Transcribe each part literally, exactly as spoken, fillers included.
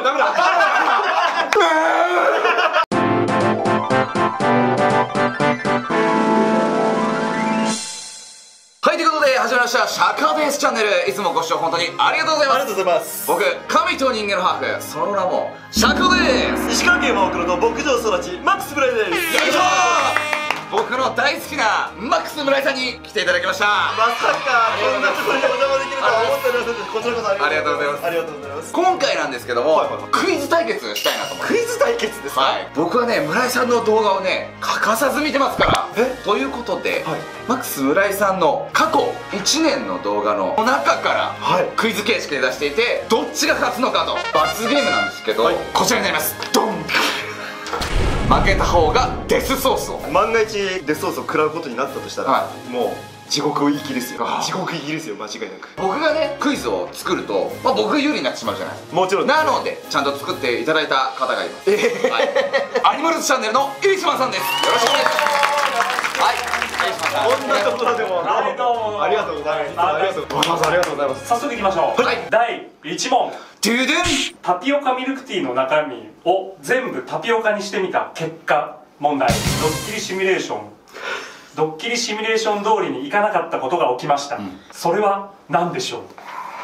前ダメだ。はい、ということで始まりましたシャカベースチャンネル。いつもご視聴本当にありがとうございます。 ありがとうございます。 僕、神と人間のハーフ、その名もシャカベース。 石川県ワオクロの牧場育ちマックスブライです。 よいしょー。僕の大好きなマックス村井さんに来ていただきました。 まさかこんなところにお邪魔できるとは思っておりませんでした。こちらこそありがとうございます。ありがとうございます。 今回なんですけども、 はいはいはい、 クイズ対決したいなと思います。 クイズ対決ですか？ はい、僕はね、村井さんの動画をね欠かさず見てますから。 えということで、はい、マックス村井さんの過去いちねんの動画の中から、はい、クイズ形式で出していて、どっちが勝つのかと罰ゲームなんですけど、はい、こちらになります。ドン。負けた方がデスソースを、 万が一デスソースを食らうことになったとしたら、はい、もう地獄行きですよ。地獄行きですよ、間違いなく。 僕がねクイズを作ると、まあ、僕が有利になってしまうじゃない。 もちろん。 なのでちゃんと作っていただいた方がいます。えーはい、アニマルズチャンネルのイリシマンさんです。よろしくお願いします。はい、イリシマンさん、 こんなところでもはい、どうもありがとうございます。ありがとうございます。ありがとうございます。 早速いきましょう。はい、だいいち問。 ドゥドゥン。 タピオカミルクティーの中身を全部タピオカにしてみた結果。問題。ドッキリシミュレーションドッキリシミュレーション通りにいかなかったことが起きました、うん、それは何でしょう？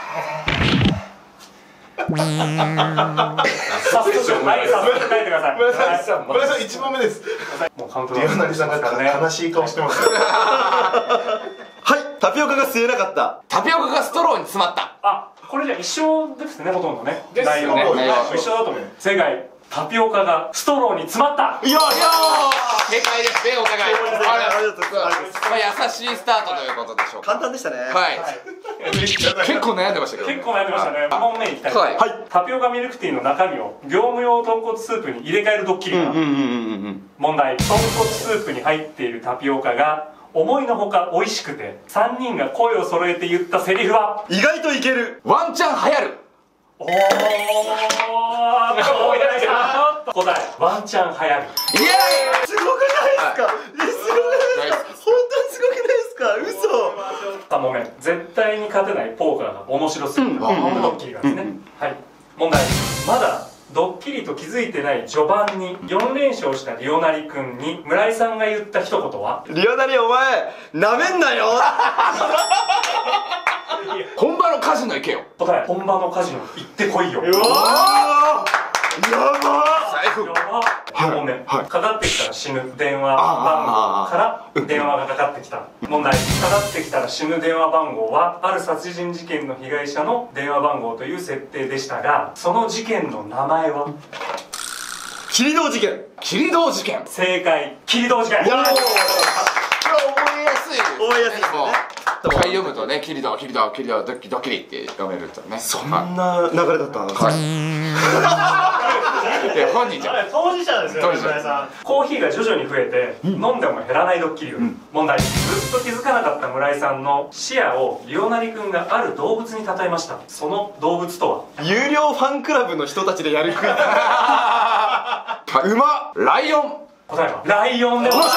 早速、はい、早速書いてください。 村井さん、村井さんいち問目です。 もうカウントダウン。 リオナリさんが悲しい顔してます。 はい、タピオカが吸えなかった。 タピオカがストローに詰まった。 あ、これじゃ一緒ですね、ほとんどね。 ですよね。 一緒だと思う。正解。タピオカがストローに詰まった。 いやいや正解ですね、お互い。 ありがとうございます。 まあ優しいスタートということでしょうか。 簡単でしたね。 はい。結構悩んでましたけど。 結構悩んでましたね。に問目いきたい。はい。タピオカミルクティーの中身を業務用豚骨スープに入れ替えるドッキリが。問題。豚骨スープに入っているタピオカが思いのほか美味しくて、さんにんが声を揃えて言ったセリフは意外といける。 ワンチャン流行る。 おー、答え、ワンチャン流行る。イエーイ。 すごくないですか？え、すごくないですか？本当にすごくないですか？嘘。 さん問目、絶対に勝てないポーカーが面白すぎるドッキリがですね。はい、問題。まだドッキリと気づいてない序盤によん連勝したリオナリ君に村井さんが言った一言は？ リオナリお前なめんなよ。 本場のカジノ行けよ。 答え、本場のカジノ行ってこいよ。 うわー、やば財布。 よん問目、かかってきたら死ぬ電話番号から電話がかかってきた。問題。かかってきたら死ぬ電話番号はある殺人事件の被害者の電話番号という設定でしたが、その事件の名前は？ 霧道事件。 霧道事件。 正解、霧道事件。 いやー、これ覚えやすい。 覚えやすいですね。 一回読むとね、キリドキリドキリドドッキドキリって読めるとね。 そんな流れだったんですか？ いや、本人じゃん。 当事者ですよね、村井さん。コーヒーが徐々に増えて飲んでも減らないドッキリを。問題。ずっと気づかなかった村井さんの視野をリオナリ君がある動物に例えました。その動物とは？ 有料ファンクラブの人たちでやるクイズ。 馬、ライオン。 答えはライオンでございます。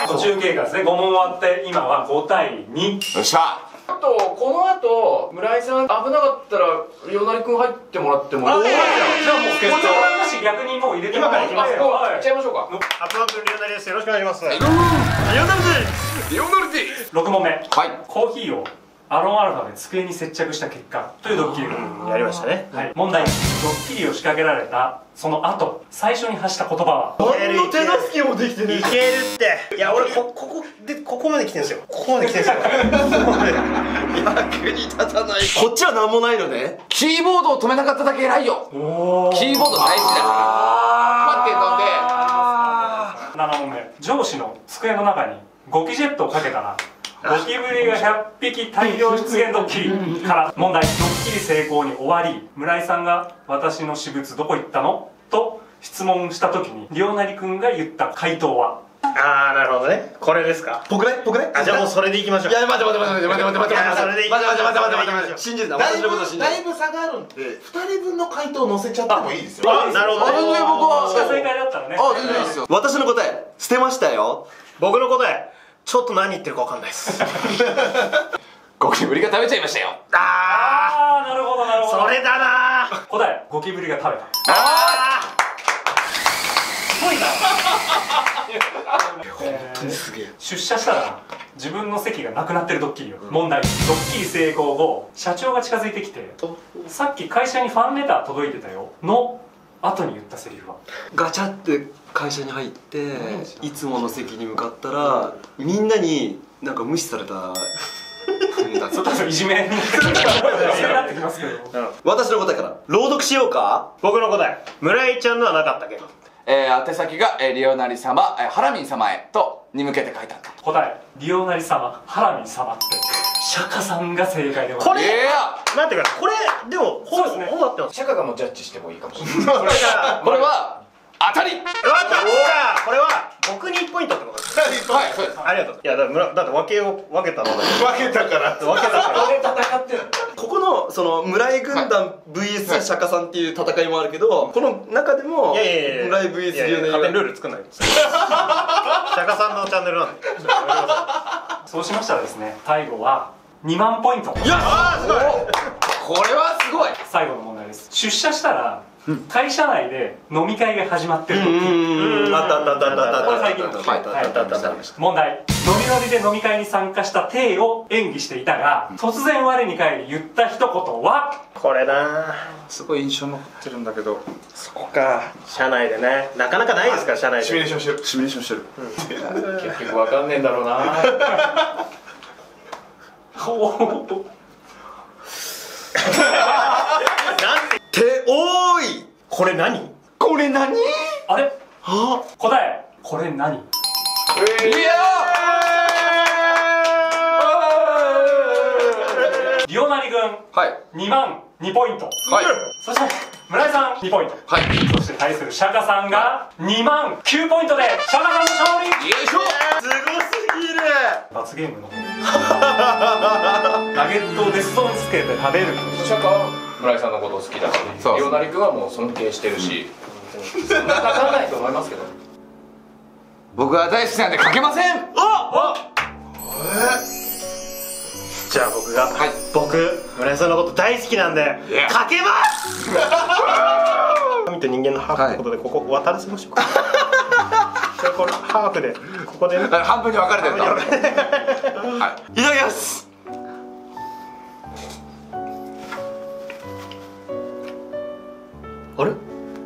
途中経過ですね。ご問終わって今はご対に。 よっしゃ。あとこの後村井さん危なかったらリオナリ君入ってもらってもいい？ じゃあもうこちらなし逆にもう入れてもらって今から行っちゃいましょうか。 アップアップリオナリです。よろしくお願いします。 リオナルリオナルディ。 ろく問目。 はい。 コーヒーをアロンアルファで机に接着した結果というドッキリがやりましたね。 はい。問題。ドッキリを仕掛けられたその後最初に発した言葉は？ 何の手助けもできてねえ。 いけるって。いや、俺こここでここまで来てんですよ。ここまで来てんですよ。ここまで役に立たない。こっちは何もないのね。 キーボードを止めなかっただけ偉いよ。キーボード大事だから待って飲んで。 なな問目。上司の机の中にゴキジェットをかけたらゴキブリがひゃっぴき大量出現ドッキリから問題。ドッキリ成功に終わり村井さんが私の私物どこ行ったのと質問した時にリオナリ君が言った回答は？ ああ、なるほどね。これですか。 僕ね僕ね。 あ、じゃあもうそれでいきましょう。 いや、待って待って待って待って待って待って待ってそれでいき待ってましょう。 待って待って待って待って信じるな。 だい私のこと信じる。 ぶだいぶ差があるんでふたりぶんの回答を載せちゃってもいいですよ。 あ、なるほど。 あ全然僕はしか正解だったらね。 あ全然いいですよ。 私の答え捨てましたよ。 僕の答えちょっと何言ってるか分かんないです。 ゴキブリが食べちゃいましたよ。 ああ、なるほどなるほど。 それだなー。 答え、ゴキブリが食べた。 あすごいな。 本当にすげえ。 出社したら自分の席がなくなってるドッキリを、問題。ドッキリ成功後、社長が近づいてきて、さっき会社にファンレター届いてたよの後に言ったセリフは、 ガチャって会社に入っていつもの席に向かったらみんなになんか無視された風だちょっといじめになってきますけど、 私の答えから朗読しようか。 僕の答え、村井ちゃんのはなかったけど。 えー、宛先が、えー、リオナリ様、えー、ハラミン様へとに向けて書いてあった。 答え、リオナリ様、ハラミン様って釈迦さんが正解でございます。 これいや待ってください、これでもほぼそうですねほぼ合ってます。 釈迦がもうジャッジしてもいいかもしれないこれがこれは当たり。 分かった。じゃあこれは僕にいちポイントってことです。 はい、そうです。 ありがとう。いやだって村だって分けを分けたのだ分けたから分けたから戦ってるここのその村井軍団 ブイエス 釈迦さんっていう戦いもあるけど、この中でもいやいやいや村井 ブイエスいやいやリオネ勝手にルール作んないです釈迦さんのチャンネルなんでそうしましたらですね、最後はにまんポイント。 いやあーすごい。 これはすごい。 最後の問題です。出社したら会社内で飲み会が始まってる時、 うんあったあったあったあったあったこれ最近のはいあったあったあったあった問題、ノリノリで飲み会に参加した体を演技していたが、突然我に返り言った一言は、 これなすごい印象残ってるんだけど。 そこか。社内でね、なかなかないですから社内で。 シミュレーションしてるシミュレーションしてる。 結局分かんねえんだろうなおーておーい。 これ何？ これ何？ あれあ答え、これ何？ いやリオナリ軍はいにまんにポイント、 はいそして村井さんにポイント、 はい。 そして対する釈迦さんがにまんきゅうポイントで釈迦さんの勝利。 よいしょ。 すごすぎる。 罰ゲームのナゲットをデストーンつけて食べる。 釈迦は村井さんのこと好きだし、 そうリオナリ君はもう尊敬してるし、そんなかかんないと思いますけど。 僕は大好きなんでかけません。 じゃあ僕が、 はい僕村井さんのこと大好きなんでいやかけます神と人間のハーフってことでここ渡らせましょうかじゃあこれハーフでここでね半分に分かれてると。はい。 いただきます。あれ？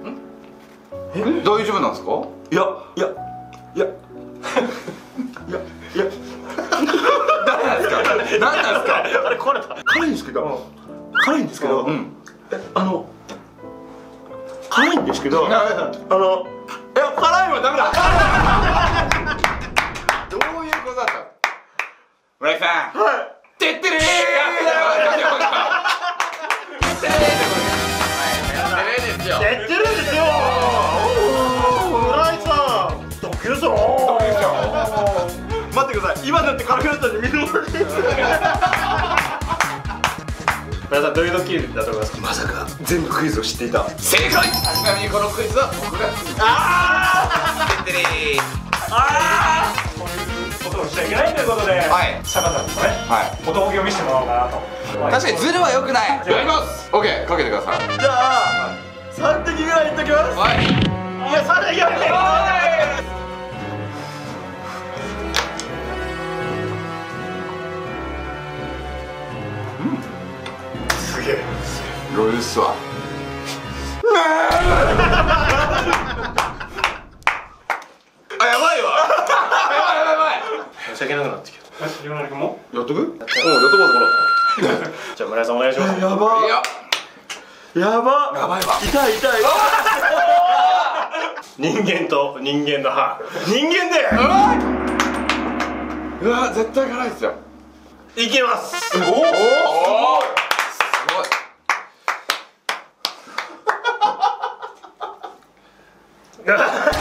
大丈夫なんですか？ いやいやいやいやいや何なんですか？何なんですか？ あれ壊れた辛いんですけど、辛いんですけど、 うん。 えあの辛いんですけど、あのいや辛いはダメだ。 どういうことだったの？村井さん。 はい。 てってれー。てってれーですよ。 やってるんですよ村井さんドキューぞ待ってください。今だって辛くなったんで水もらっていいですか？ 村井さんどういうドッキリだと思いますか？ まさか全部クイズを知っていた。 正解。ちなみにこのクイズは僕が作った。 あてってれー。 あこういうことをしちゃいけないということで、 はい釈迦さんにもね、 はい。 男気を見せてもらおうかなと。 確かにズルは良くない。やります。オッケー、かけてください。 じゃあ三滴ぐらいいっときます。 はい。 いやさらにやめてすげえ。 ロイルスは。あ、やばいわ。やばいやばいやばい。 申し訳なくなってきたリオナリ君もやっとく？うん、やっとこうじゃあ村井さんお願いしますやばいや。 やばやばいわ。 痛い痛い。 人間と人間の歯人間でうわ、絶対辛いですよ。 いきますおお。すごい。やっ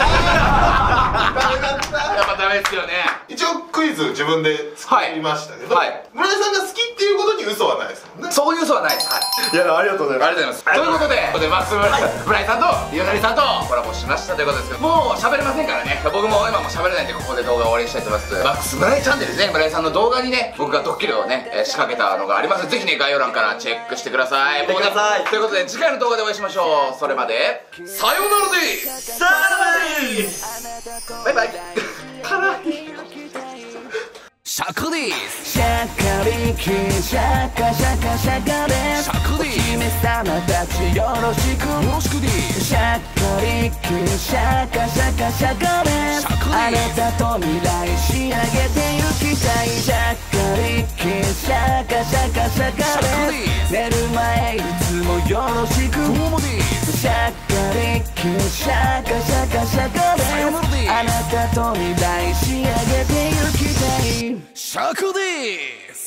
ぱダメですよね。 一応クイズ自分で作りましたけど、 はいはい村井さんが好きっていうことに嘘はないですもんね。 そういう嘘はないです。はい。 いやありがとうございます。 ありがとうございます。ということで、ここでマックス村井さんとゆうなりさんとコラボしましたということですけど、もう喋れませんからね。僕も今も喋れないんで、ここで動画終わりにしたいと思います。マックス村井チャンネルでね、村井さんの動画にね、僕がドッキリをね、えー仕掛けたのがあります。ぜひね、概要欄からチェックしてください。 見てください。 ということで、次回の動画でお会いしましょう。それまで、さようならでーす。 さあバイバイ。 シャカですシャカリキシャカシャカシャカですシャカですお姫様たちよろしくよろしくですシャカリキシャカシャカシャカですシャカあですなたと未来仕上げてゆきたいシャカリキシャカシャカシャカシャカでですす寝る前いつもよろしくどうもですシャカリキシャカシャカシャカですさよならですあなたと未来仕上げてゆきたいシャカです